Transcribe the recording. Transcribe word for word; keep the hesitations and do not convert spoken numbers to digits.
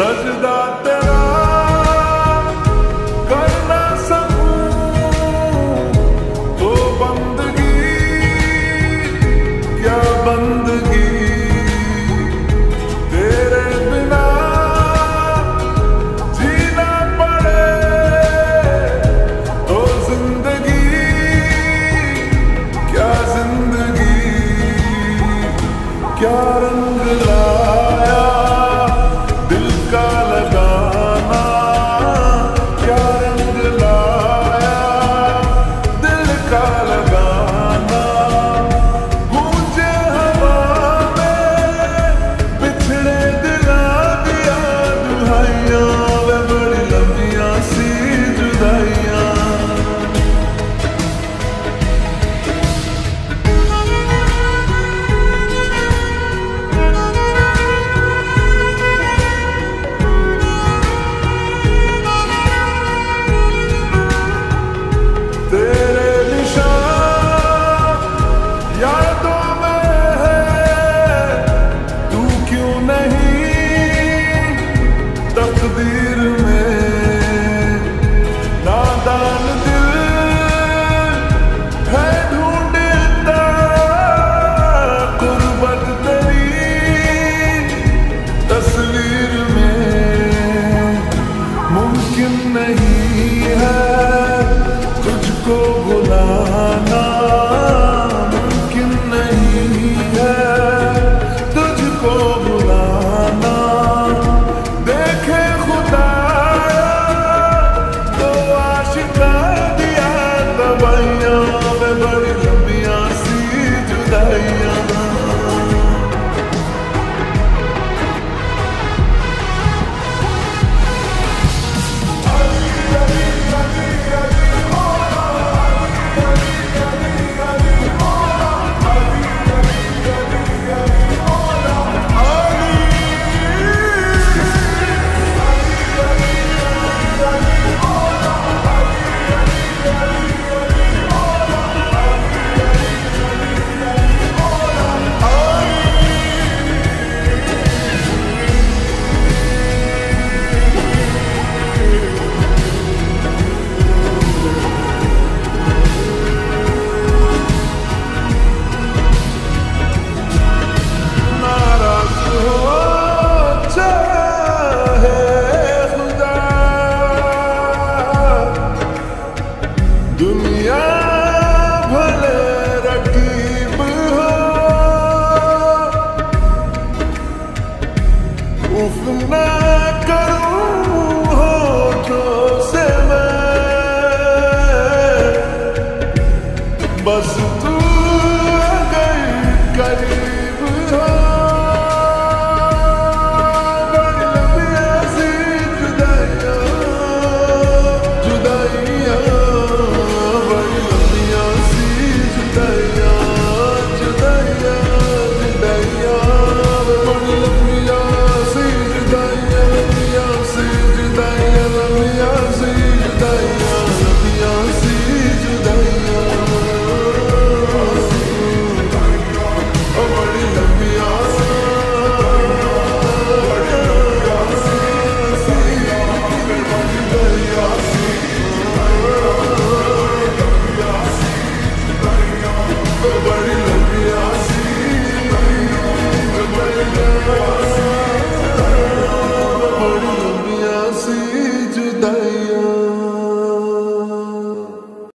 सजदा तेरा कर ना सकूं तो बंदगी क्या बंदगी, तेरे बिना जीना पड़े तो जिंदगी क्या जिंदगी। क्या रंग लाया दिल का लगाना, क्या रंग लाया दिल का लगाना। गूंजे हवा में बिछड़े दिला दिया दुहाइयां, वे बड़ी लंबियां सी जुदाइयां। तेरे निशान यादों में है, तू क्यों नहीं तकदीर में। नादान दिल है ढूंढता गुर्बत तेरी तस्वीर में। मुमकिन नहीं है तुझको भुलाना, मुमकिन नहीं है तुझको भुलाना। देखे खुदा तो आशिका दिया दवाइयां, वे बड़ी लंबियां सी जुदाइयां। दुनिया भले रकीब हो, उफ ना